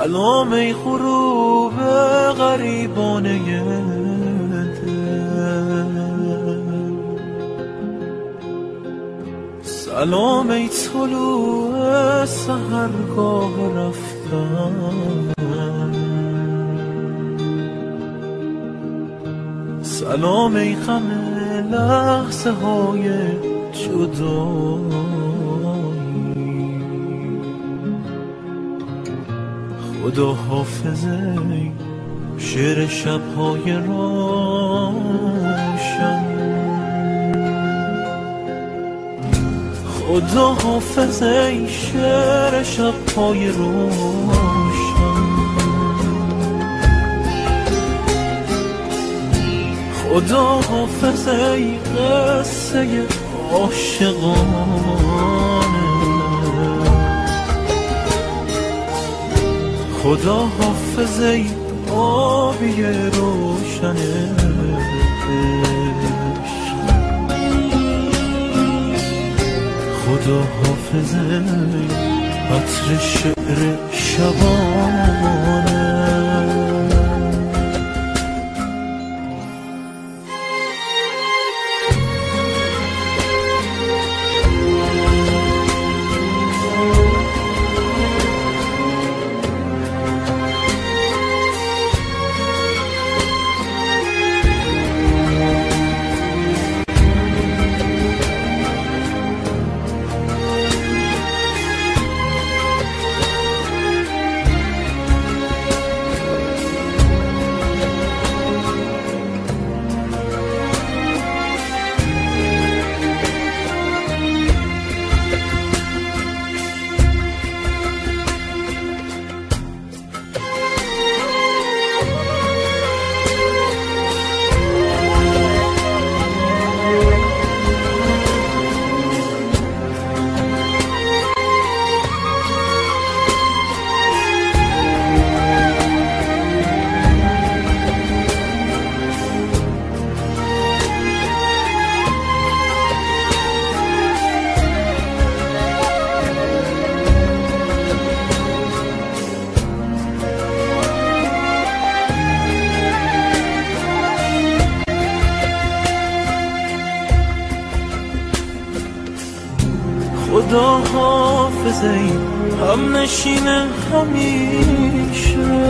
سلام ای غروب غریبانه دل، سلام ای طلوع سحرگاه رفتن، سلام ای غم لحظه های جدایی، خدا حافظه شعر شبهای روشن، خدا حافظه شعر شبهای روشن، خدا حافظه قصه عاشقانه، خدا حافظه آبی روشن عشق، خدا حافظه عطر شعر شبانه. خدا حافظه هم نشین همیشه،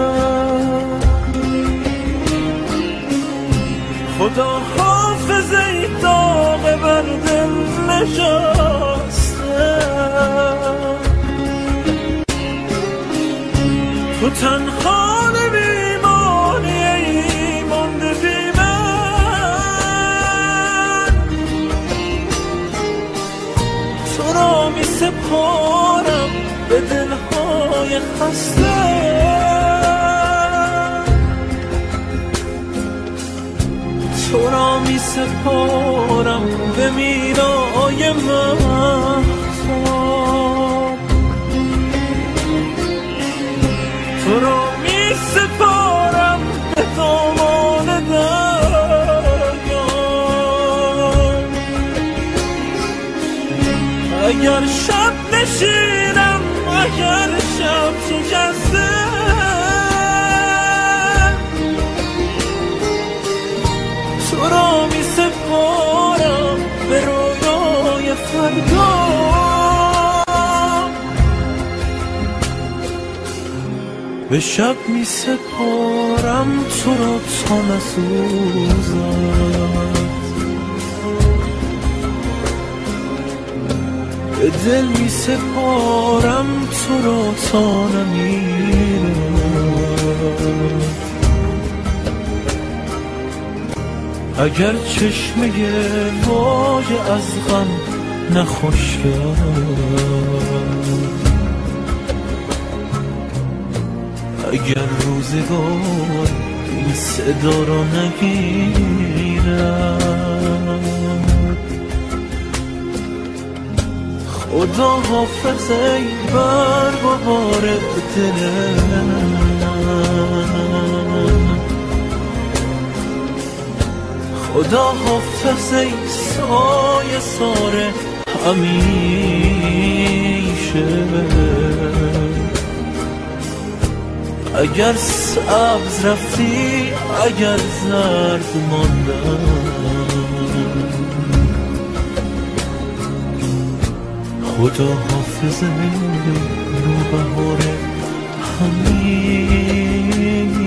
خدا حافظه داغ بر دل نشسته، تو تنها نمیمانی ای مانده بی من، تو را می سپارم به دلهای خسته، تو را می سپارم به میرای مهتاب، تو را می سپارم به دامان دریا، اگر شب نشینم اگر شب شکسته، تو را می سپارم به رویای فردا، به شب می سپارم تو را تا نسوزد، به دل می سپارم تو را تا نمیرد، اگر چشمه واژه از غم نخوش کرد، اگر روزگار این صدا را نگیرد، خدا حافظه بر بهار دل من، خدا حافظه سایه ساره همیشه، اگر سبز رفتی اگر زرد ماندم، خدا حافظ نوبهار همیشه.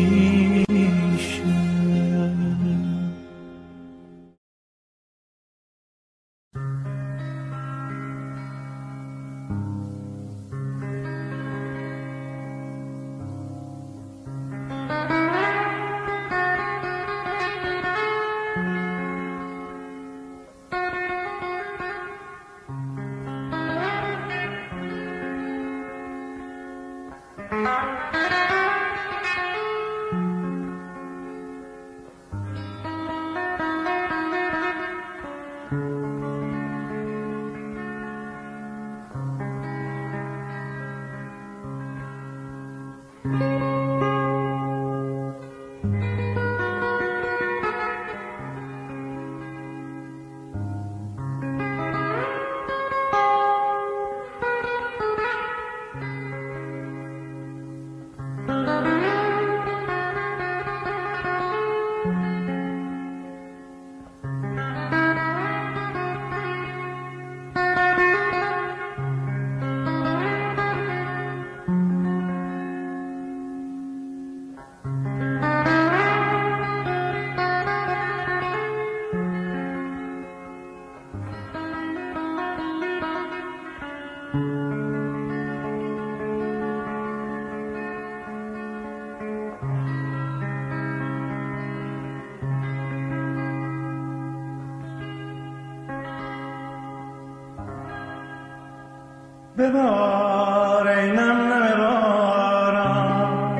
ببار ای نم نم باران،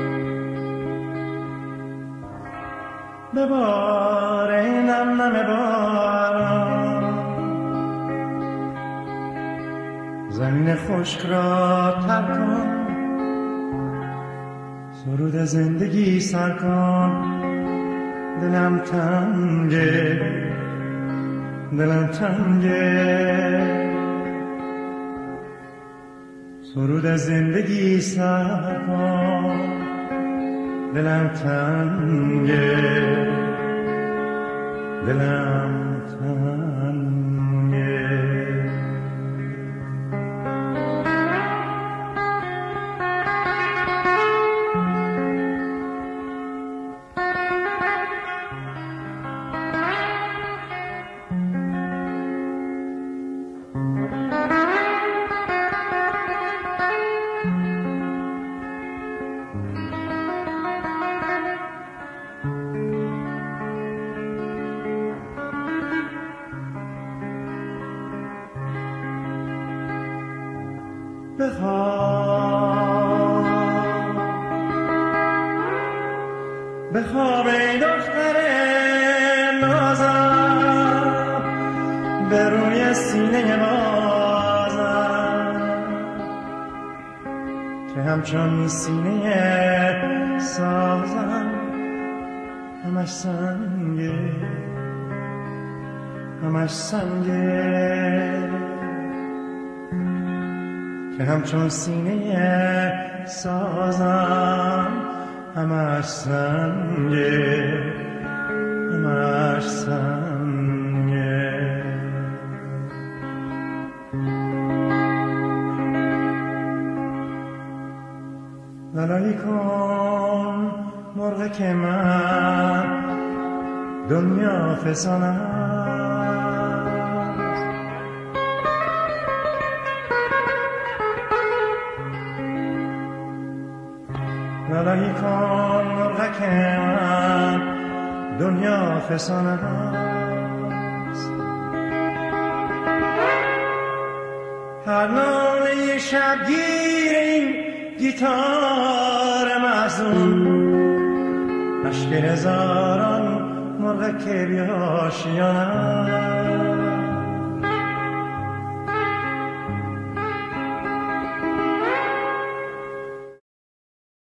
ببار ای نم نم باران، زمین خشک را تر کن، سرود زندگی سر کن. دلم تنگه، دلم تنگه، سرود زندگی سر کن. دلم تنگه، دلم تنگه. بخواب ای دختر نازم، به روی سینه بازم که همچون سینه سازم. همش سنگه، همش سنگه، که همچون سینه سازم. همش سنگه، همش سنگه. لالایی کن مرغ که من دنیا فسانم، لالایی کن مرغ که من دنیا فسانه است. هر ناله شبگیر این گیتار محزون، عشق هزاران مرغ که بیاشیانه